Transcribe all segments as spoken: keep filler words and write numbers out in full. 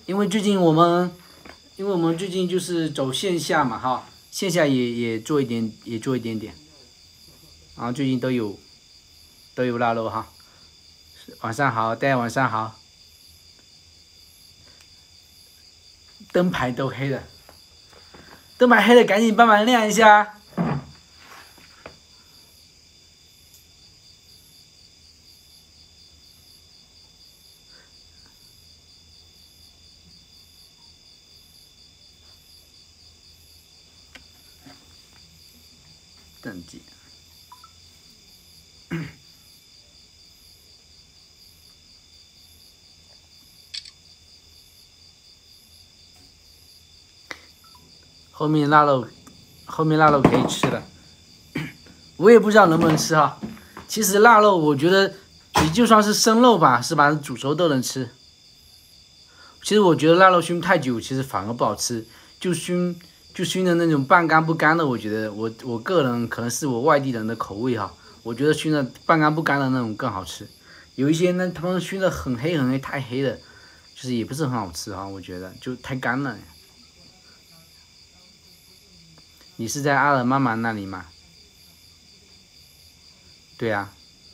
因为最近我们，因为我们最近就是走线下嘛哈，线下也也做一点，也做一点点，然后最近都有都有腊肉哈。晚上好，大家晚上好。灯牌都黑了，灯牌黑了，赶紧帮忙亮一下。登记。后面腊肉，后面腊肉可以吃的，我也不知道能不能吃哈。其实腊肉，我觉得你就算是生肉吧，是吧？煮熟都能吃。其实我觉得腊肉熏太久，其实反而不好吃，就熏就熏的那种半干不干的，我觉得我我个人可能是我外地人的口味哈，我觉得熏的半干不干的那种更好吃。有一些呢，他们熏的很黑很黑，太黑了，就是也不是很好吃哈，我觉得就太干了。你是在阿尔妈妈那里吗？对呀、啊。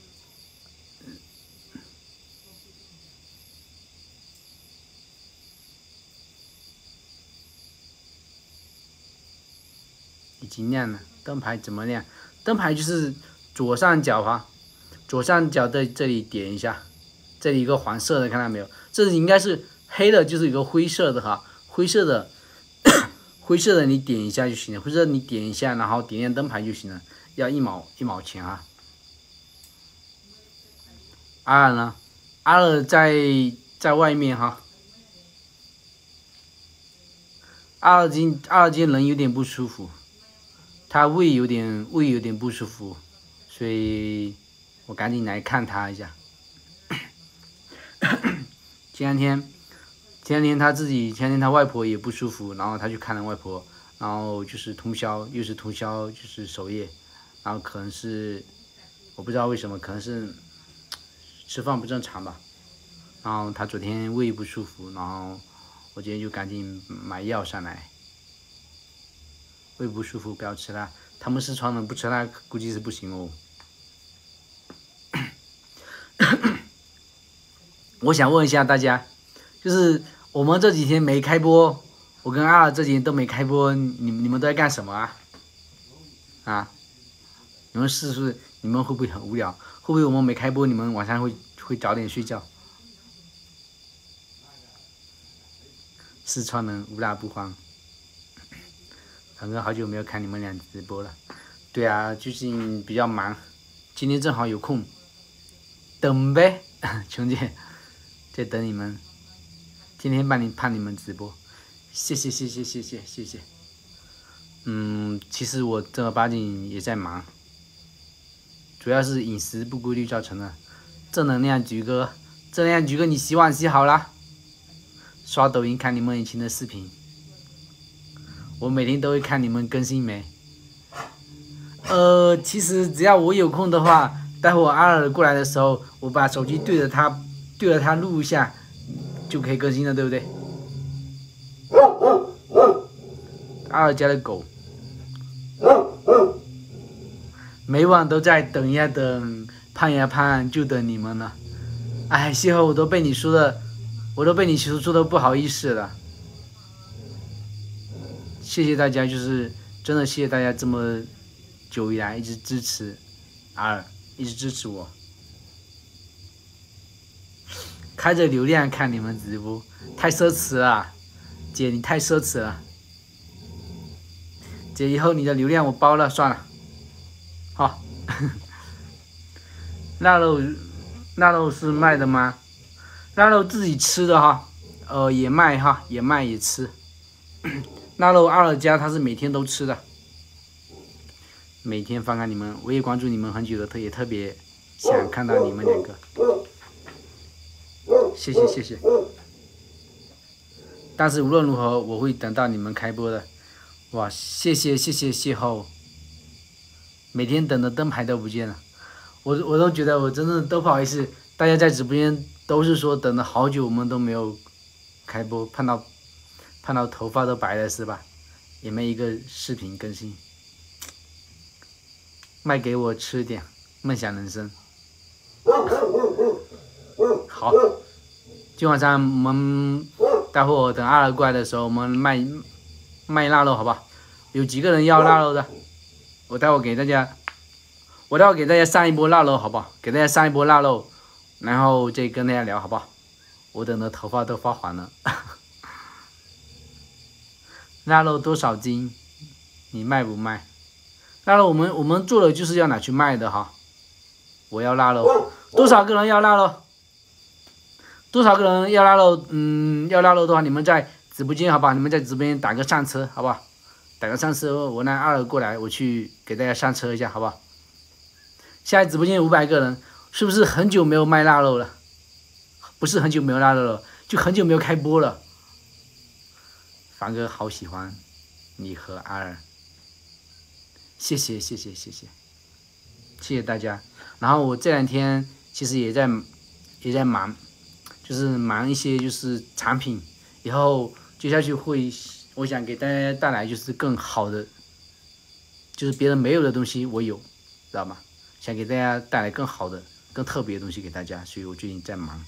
已经亮了，灯牌怎么亮？灯牌就是左上角哈，左上角的这里点一下，这里一个黄色的，看到没有？这里应该是黑的，就是一个灰色的哈，灰色的。灰色的你点一下就行了，灰色你点一下，然后点亮灯牌就行了，要一毛一毛钱啊。阿尔呢？阿尔在在外面哈。阿尔今阿尔今人有点不舒服，他胃有点胃有点不舒服，所以我赶紧来看他一下。前两天。前两天他自己，前两天他外婆也不舒服，然后他去看了外婆，然后就是通宵，又是通宵，就是守夜，然后可能是我不知道为什么，可能是吃饭不正常吧，然后他昨天胃不舒服，然后我今天就赶紧买药上来，胃不舒服不要吃辣，他们四川人不吃辣估计是不行哦。我想问一下大家。就是我们这几天没开播，我跟阿尔这几天都没开播，你你们都在干什么啊？啊？你们是不是你们会不会很无聊？会不会我们没开播，你们晚上会会早点睡觉？四川人无辣不欢。腾哥好久没有看你们俩直播了。对啊，最近比较忙，今天正好有空，等呗，琼姐，在等你们。天天帮你盼你们直播，谢谢谢谢谢谢谢谢。嗯，其实我正儿八经也在忙，主要是饮食不规律造成的。正能量菊哥，正能量菊哥，你洗碗洗好啦？刷抖音看你们以前的视频，我每天都会看你们更新没？呃，其实只要我有空的话，待会阿尔过来的时候，我把手机对着他，对着他录一下。就可以更新了，对不对？阿尔家的狗，每晚都在等呀等，盼呀盼，就等你们了。哎，邂逅我都被你说的，我都被你说说的不好意思了。谢谢大家，就是真的谢谢大家这么久以来一直支持阿尔，一直支持我。开着流量看你们直播，太奢侈了，姐你太奢侈了，姐以后你的流量我包了算了，好，腊肉腊肉是卖的吗？腊肉自己吃的哈，呃也卖哈，也卖也吃，腊肉阿尔家他是每天都吃的，每天翻看你们，我也关注你们很久了，特也特别想看到你们两个。谢谢谢谢，但是无论如何我会等到你们开播的。哇，谢谢谢谢邂逅，每天等的灯牌都不见了，我我都觉得我真的都不好意思，大家在直播间都是说等了好久我们都没有开播，盼到盼到头发都白了是吧？也没一个视频更新，卖给我吃点，梦想人生。好，今晚上我们待会儿等二儿过来的时候，我们卖卖腊肉好不好？有几个人要腊肉的？我待会儿给大家，我待会儿给大家上一波腊肉好不好？给大家上一波腊肉，然后再跟大家聊好不好？我等的头发都发黄了。腊肉多少斤？你卖不卖？腊肉我们我们做的就是要拿去卖的哈。我要腊肉，多少个人要腊肉？多少个人要腊肉？嗯，要腊肉的话，你们在直播间好不好？你们在直播间打个上车好不好？打个上车，我让二儿过来，我去给大家上车一下好不好？现在直播间五百个人，是不是很久没有卖腊肉了？不是很久没有腊肉了，就很久没有开播了。凡哥好喜欢你和阿尔，谢谢谢谢谢谢，谢谢大家。然后我这两天其实也在也在忙，就是忙一些就是产品，以后接下去会，我想给大家带来就是更好的，就是别人没有的东西我有，知道吗？想给大家带来更好的、更特别的东西给大家，所以我最近在忙。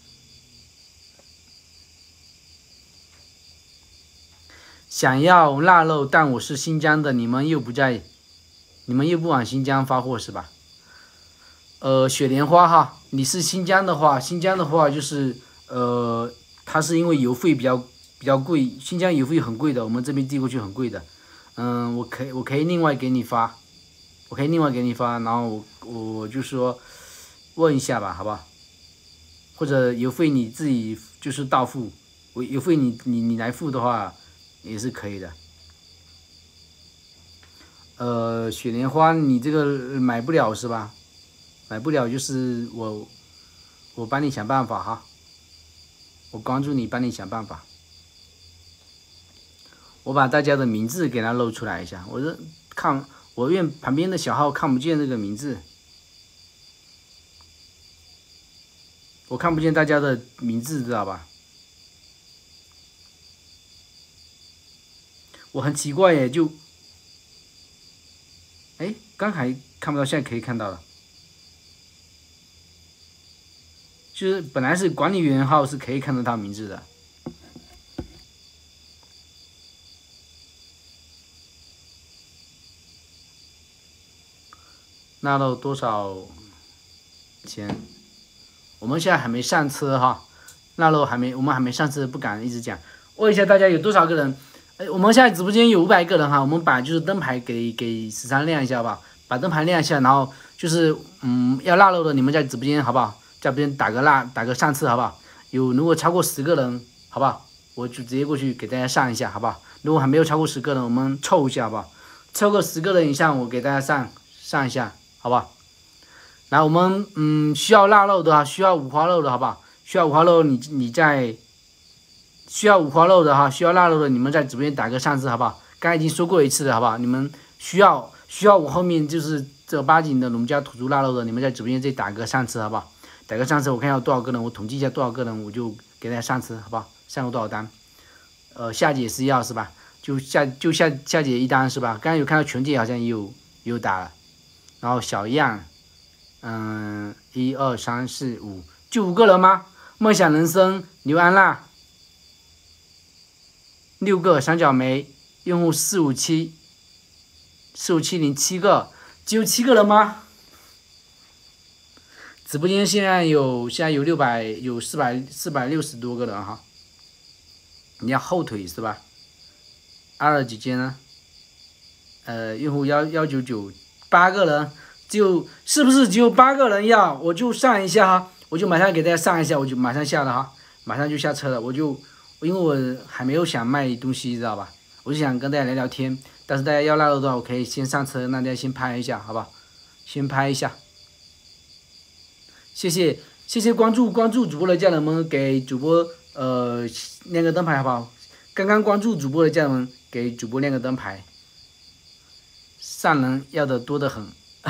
想要腊肉，但我是新疆的，你们又不在，你们又不往新疆发货是吧？呃，雪莲花哈，你是新疆的话，新疆的话就是呃，它是因为邮费比较比较贵，新疆邮费很贵的，我们这边递过去很贵的。嗯，我可以我可以另外给你发，我可以另外给你发，然后我我就说问一下吧，好吧？或者邮费你自己就是到付，我邮费你你你来付的话。也是可以的。呃，雪莲花你这个买不了是吧？买不了就是我我帮你想办法哈，我关注你帮你想办法。我把大家的名字给它露出来一下，我这看我院旁边的小号看不见这个名字，我看不见大家的名字，知道吧？我很奇怪耶，就，哎，刚才看不到，现在可以看到了。就是本来是管理员号是可以看得到名字的。纳肉多少钱？我们现在还没上车哈，纳肉还没，我们还没上车，不敢一直讲。问一下大家有多少个人？我们现在直播间有五百个人哈，我们把就是灯牌给给十三亮一下吧，把灯牌亮一下，然后就是嗯要腊肉的你们在直播间好不好？在直播间打个腊打个上次好不好？有如果超过十个人好不好？我就直接过去给大家上一下好不好？如果还没有超过十个人，我们凑一下好不好？凑个十个人以上，我给大家上上一下好不好？然后我们嗯需要腊肉的哈，需要五花肉的好不好？需要五花肉你你在。需要五花肉的哈，需要腊肉的，你们在直播间打个上字好不好？刚才已经说过一次了，好不好？你们需要需要我后面就是正儿八经的农家土著腊肉的，你们在直播间这打个上字好不好？打个上字，我看要多少个人，我统计一下多少个人，我就给大家上次好不好？上过多少单？呃，夏姐是要是吧？就夏就夏夏姐一单是吧？刚才有看到全姐好像也有也有打了，然后小样，嗯，一二三四五，就五个人吗？梦想人生刘安娜。六个三角梅用户四五七四五七零七个，只有七个人吗？直播间现在有现在有六百有四百四百六十多个人哈。你要后腿是吧？二二姐姐呢？呃，用户幺幺九九八个人，只有是不是只有八个人要？我就上一下哈，我就马上给大家上一下，我就马上下了哈，马上就下车了，我就。因为我还没有想卖东西，知道吧？我就想跟大家聊聊天，但是大家要腊肉的话，我可以先上车，让大家先拍一下，好吧？先拍一下。谢谢谢谢关注关注主播的家人们，给主播呃亮个灯牌，好不好？刚刚关注主播的家人们，给主播亮个灯牌。上人要的多得很，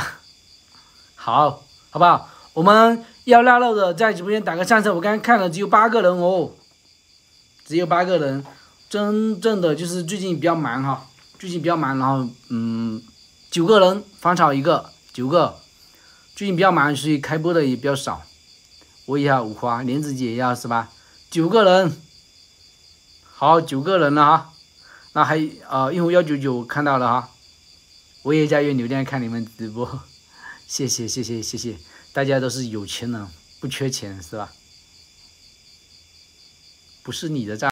好，好不好？我们要腊肉的在直播间打个上车，我刚刚看了只有八个人哦。 只有八个人，真正的就是最近比较忙哈，最近比较忙，然后嗯，九个人，芳草一个，九个，最近比较忙，所以开播的也比较少。我也要五花，莲子姐也要是吧？九个人，好，九个人了哈。那还呃，用户幺九九看到了哈，我也加月流量看你们直播，谢谢谢谢谢谢，大家都是有钱人，不缺钱是吧？不是你的账。